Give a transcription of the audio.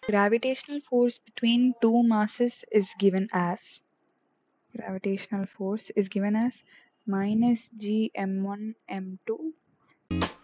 Gravitational force between two masses is given as minus g m1 m2